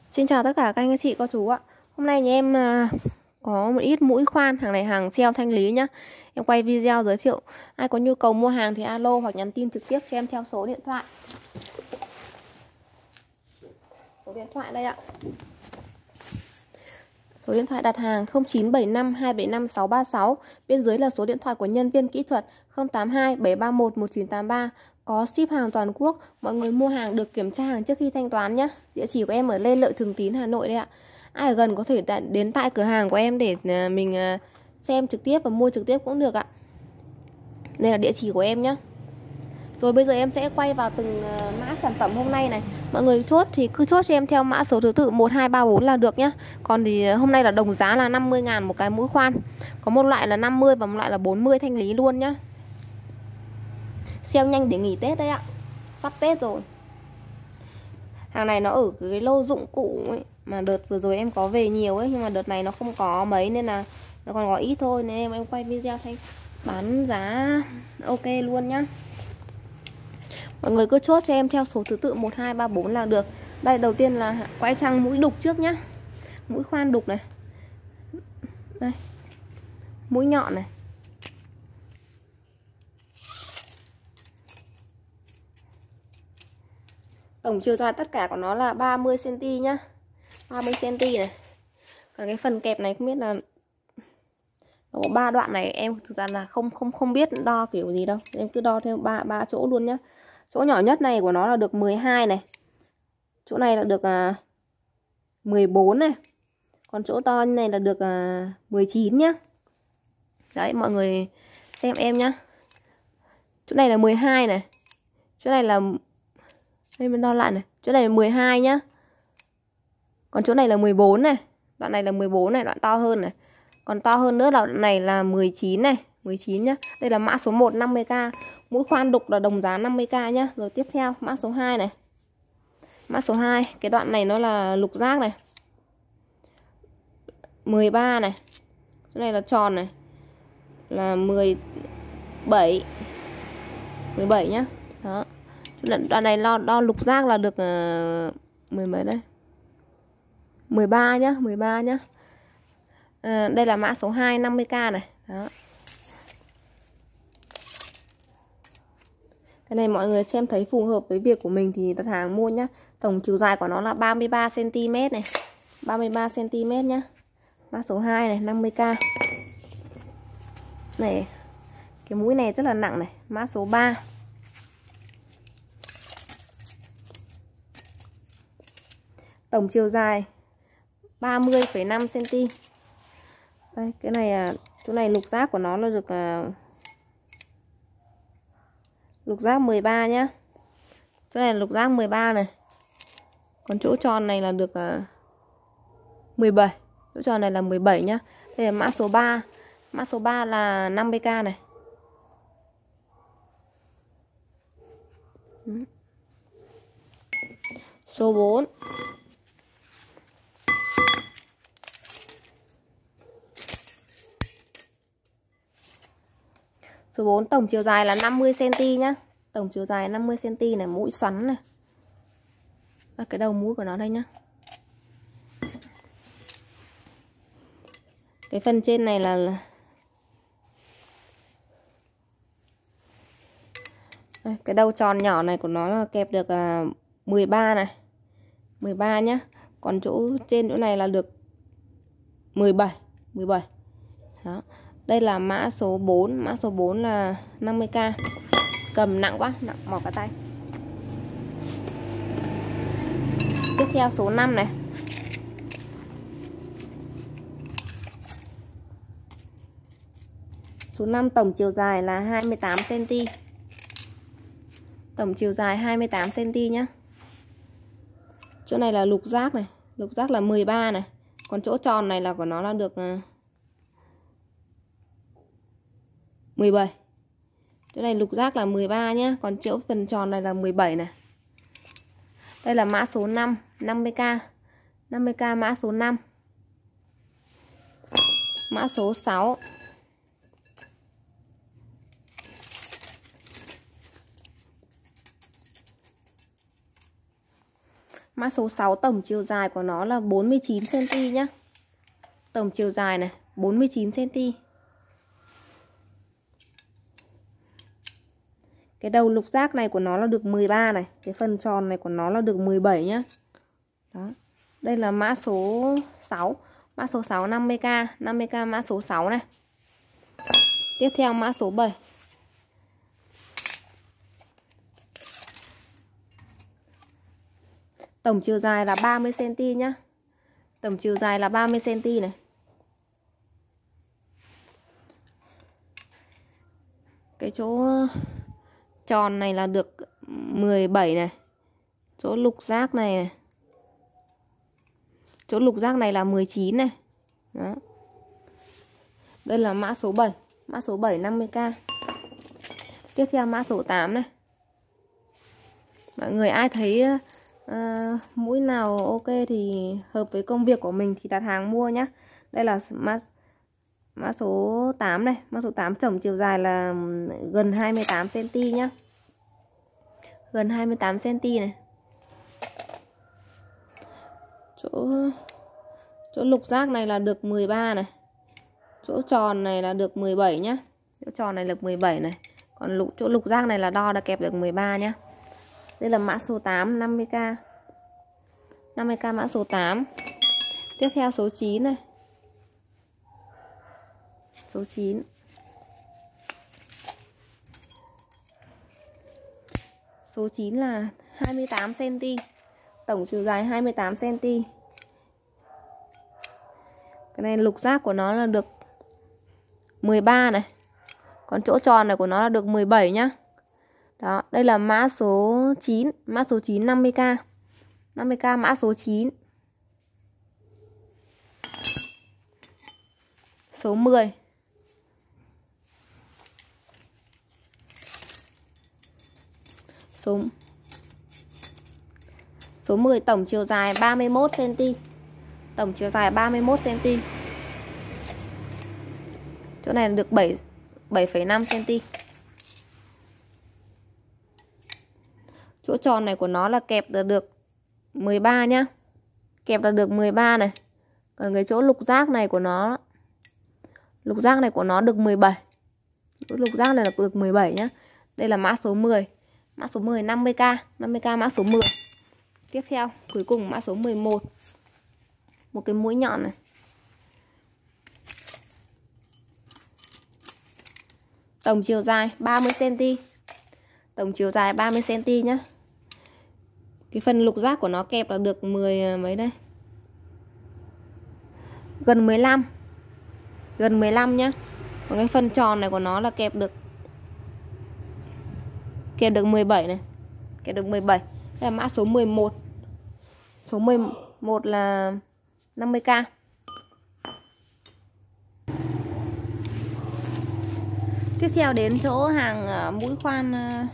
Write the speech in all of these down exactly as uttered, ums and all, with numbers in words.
Xin chào tất cả các anh chị cô chú ạ. Hôm nay nhà em có một ít mũi khoan, hàng này hàng sale thanh lý nhá. Em quay video giới thiệu. Ai có nhu cầu mua hàng thì alo hoặc nhắn tin trực tiếp cho em theo số điện thoại. Số điện thoại đây ạ. Số điện thoại đặt hàng không chín bảy năm hai bảy năm sáu ba sáu. Bên dưới là số điện thoại của nhân viên kỹ thuật không tám hai bảy ba một một chín tám ba. Có ship hàng toàn quốc. Mọi người mua hàng được kiểm tra hàng trước khi thanh toán nhé. Địa chỉ của em ở Lê Lợi, Thường Tín, Hà Nội đây ạ. Ai ở gần có thể đến tại cửa hàng của em để mình xem trực tiếp và mua trực tiếp cũng được ạ. Đây là địa chỉ của em nhé. Rồi bây giờ em sẽ quay vào từng mã sản phẩm hôm nay này. Mọi người chốt thì cứ chốt cho em theo mã số thứ tự một hai ba bốn là được nhá. Còn thì hôm nay là đồng giá là năm mươi ngàn một cái mũi khoan. Có một loại là năm mươi và một loại là bốn mươi thanh lý luôn nhá. Sale nhanh để nghỉ Tết đấy ạ. Sắp Tết rồi. Hàng này nó ở cái lô dụng cụ ấy, mà đợt vừa rồi em có về nhiều ấy, nhưng mà đợt này nó không có mấy nên là nó còn có ít thôi, nên em em quay video thay bán giá ok luôn nhá. Mọi người cứ chốt cho em theo số thứ tự một hai ba bốn là được. Đây đầu tiên là quay sang mũi đục trước nhá. Mũi khoan đục này. Đây. Mũi nhọn này. Tổng chiều dài tất cả của nó là ba mươi xăng ti mét nhá. ba mươi xăng ti mét này. Còn cái phần kẹp này không biết là nó có ba đoạn này, em thực ra là không không không biết đo kiểu gì đâu. Em cứ đo theo ba ba chỗ luôn nhá. Chỗ nhỏ nhất này của nó là được mười hai này. Chỗ này là được à, mười bốn này. Còn chỗ to như này là được à, mười chín nhá. Đấy mọi người xem em nhá. Chỗ này là mười hai này. Chỗ này là đây mình đo lại này. Chỗ này là mười hai nhá. Còn chỗ này là mười bốn này. Đoạn này là mười bốn này, đoạn to hơn này. Còn to hơn nữa là đoạn này là mười chín này, mười chín nhá. Đây là mã số một năm mươi k. Mũi khoan đục là đồng giá năm mươi k nhá. Rồi tiếp theo mã số hai này. Mã số hai, cái đoạn này nó là lục giác này. mười ba này. Chỗ này là tròn này. Là mười bảy. mười bảy nhá. Đó. Đoạn này đo, đo lục giác là được uh, mười mấy đây. mười ba nhá, mười ba nhá. À, đây là mã số hai năm mươi k này. Đó. Cái này mọi người xem thấy phù hợp với việc của mình thì đặt hàng mua nhá. Tổng chiều dài của nó là ba mươi ba xăng ti mét này. ba mươi ba xăng ti mét nhá. Mã số hai này năm mươi k. Này, cái mũi này rất là nặng này. Mã số ba. Tổng chiều dài ba mươi phẩy năm xăng ti mét. Đây, cái này à, chỗ này lục giác của nó là được à, lục giác mười ba nhá. Chỗ này là lục giác mười ba này. Còn chỗ tròn này là được à, mười bảy. Chỗ tròn này là mười bảy nhá. Đây là mã số ba. Mã số ba là năm mươi k này. Số bốn. Số bốn tổng chiều dài là năm mươi xăng ti mét nhá. Tổng chiều dài năm mươi xăng ti mét này, mũi xoắn này. Và cái đầu mũi của nó đây nhá. Cái phần trên này là, là... Đây, cái đầu tròn nhỏ này của nó là kẹp được à, mười ba này. mười ba nhá. Còn chỗ trên chỗ này là được mười bảy, mười bảy. Đó. Đây là mã số bốn, mã số bốn là năm mươi k. Cầm nặng quá, nặng mỏi cả tay. Tiếp theo số năm này. Số năm tổng chiều dài là hai mươi tám xăng ti mét. Tổng chiều dài hai mươi tám xăng ti mét nhá. Chỗ này là lục giác này, lục giác là mười ba này. Còn chỗ tròn này là của nó là được mười bảy. Chỗ này lục giác là mười ba nhá. Còn chỗ phần tròn này là mười bảy này. Đây là mã số năm, năm mươi k. năm mươi k mã số năm. Mã số sáu. Mã số sáu tổng chiều dài của nó là bốn mươi chín xăng ti mét nhá. Tổng chiều dài này bốn mươi chín xăng ti mét. Cái đầu lục giác này của nó là được mười ba này, cái phần tròn này của nó là được mười bảy nhá. Đó. Đây là mã số sáu, mã số sáu năm mươi k, năm mươi k mã số sáu này. Tiếp theo mã số bảy. Tổng chiều dài là ba mươi xăng ti mét nhá. Tổng chiều dài là ba mươi xăng ti mét này. Cái chỗ tròn này là được mười bảy này. Chỗ lục giác này này. Chỗ lục giác này là mười chín này. Đó. Đây là mã số bảy, mã số bảy năm mươi k. Tiếp theo mã số tám này. Mọi người ai thấy à, mũi nào ok thì hợp với công việc của mình thì đặt hàng mua nhá. Đây là mã mã số tám này, mã số tám tổng chiều dài là gần hai mươi tám xăng ti mét nhá. Gần hai mươi tám xăng ti mét này. Chỗ chỗ lục giác này là được mười ba này. Chỗ tròn này là được mười bảy nhá. Chỗ tròn này được mười bảy này. Còn lục chỗ lục giác này là đo đã kẹp được mười ba nhá. Đây là mã số tám năm mươi k. năm mươi k mã số tám. Tiếp theo số chín này. Số chín. Số chín là hai mươi tám xăng ti mét. Tổng chiều dài hai mươi tám xăng ti mét. Cái này lục giác của nó là được mười ba này. Còn chỗ tròn này của nó là được mười bảy nhá. Đó, đây là mã số chín, mã số chín năm mươi k. năm mươi k mã số chín. Số mười. Số Số mười tổng chiều dài ba mươi mốt xăng ti mét. Tổng chiều dài ba mươi mốt xăng ti mét. Chỗ này được bảy phẩy năm xăng ti mét. Chỗ tròn này của nó là kẹp là được mười ba nhá. Kẹp là được mười ba này. Còn cái chỗ lục giác này của nó, lục giác này của nó được mười bảy. Chỗ lục giác này là được mười bảy nhá. Đây là mã số mười. Mã số mười năm mươi k, năm mươi k mã số mười. Tiếp theo, cuối cùng mã số mười một. Một cái mũi nhọn này. Tổng chiều dài ba mươi xăng ti mét. Tổng chiều dài ba mươi xăng ti mét nhá. Cái phần lục giác của nó kẹp là được mười mấy đây. Gần mười lăm. Gần mười lăm nhá. Còn cái phần tròn này của nó là kẹp được kẹp được mười bảy này. Kẹp được mười bảy. Đây là mã số mười một. Số mười một là năm mươi k. Tiếp theo đến chỗ hàng mũi khoan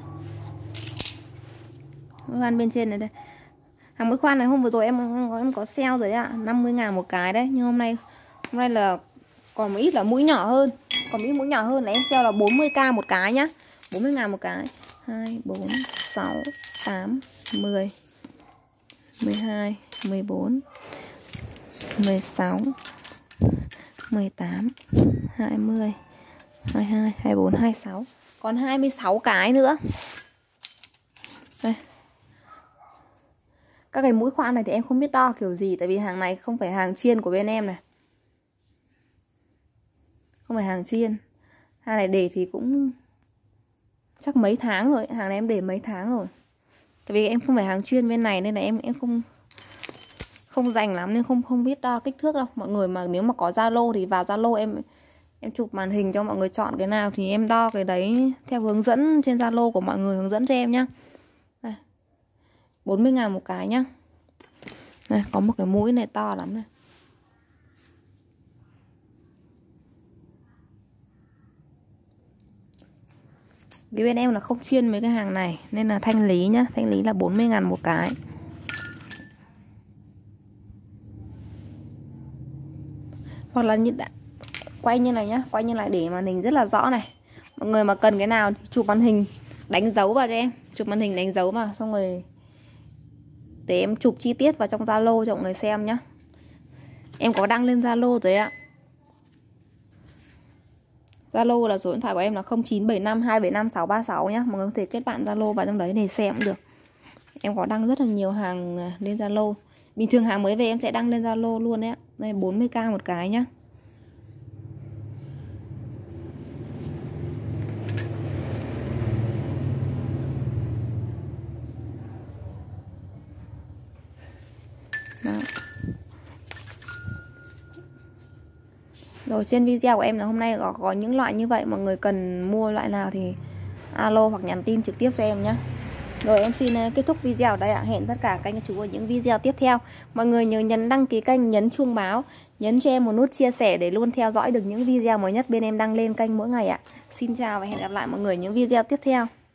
mũi khoan bên trên này đây. Hàng mũi khoan này hôm vừa rồi em em có sale rồi đấy ạ, năm mươi ngàn một cái đấy, nhưng hôm nay hôm nay là còn một ít là mũi nhỏ hơn. Còn ít mũi nhỏ hơn là em sale là bốn mươi k một cái nhá. bốn mươi ngàn một cái. hai, bốn, sáu, tám, mười, mười hai, mười bốn, mười sáu, mười tám, hai mươi, hai mươi hai, hai mươi bốn, hai mươi sáu. Còn hai mươi sáu cái nữa. Đây. Các cái mũi khoan này thì em không biết đo kiểu gì, tại vì hàng này không phải hàng chuyên của bên em này. Không phải hàng chuyên. Hàng này để thì cũng chắc mấy tháng rồi, hàng này em để mấy tháng rồi. Tại vì em không phải hàng chuyên bên này nên là em em không không dành lắm nên không không biết đo kích thước đâu. Mọi người mà nếu mà có Zalo thì vào Zalo em em chụp màn hình cho mọi người chọn cái nào thì em đo cái đấy theo hướng dẫn trên Zalo của mọi người hướng dẫn cho em nhá. Đây. bốn mươi ngàn một cái nhá. Đây, có một cái mũi này to lắm này. Cái bên em là không chuyên mấy cái hàng này nên là thanh lý nhá, thanh lý là bốn mươi ngàn một cái. Hoặc là như đã, quay như này nhá, quay như này để màn hình rất là rõ này. Mọi người mà cần cái nào thì chụp màn hình đánh dấu vào cho em, chụp màn hình đánh dấu vào xong rồi để em chụp chi tiết vào trong Zalo cho mọi người xem nhé. Em có đăng lên Zalo rồi ạ. Zalo là số điện thoại của em là không chín bảy năm hai bảy năm sáu ba sáu nhé. Mọi người có thể kết bạn Zalo vào trong đấy để xem cũng được. Em có đăng rất là nhiều hàng lên Zalo. Bình thường hàng mới về em sẽ đăng lên Zalo luôn đấy ạ. Đây bốn mươi k một cái nhá. Đó. Rồi trên video của em là hôm nay có, có những loại như vậy. Mọi người cần mua loại nào thì alo hoặc nhắn tin trực tiếp cho em nhé. Rồi em xin kết thúc video ở đây ạ. Hẹn tất cả các anh chú ở những video tiếp theo. Mọi người nhớ nhấn đăng ký kênh, nhấn chuông báo, nhấn cho em một nút chia sẻ để luôn theo dõi được những video mới nhất bên em đăng lên kênh mỗi ngày ạ. Xin chào và hẹn gặp lại mọi người những video tiếp theo.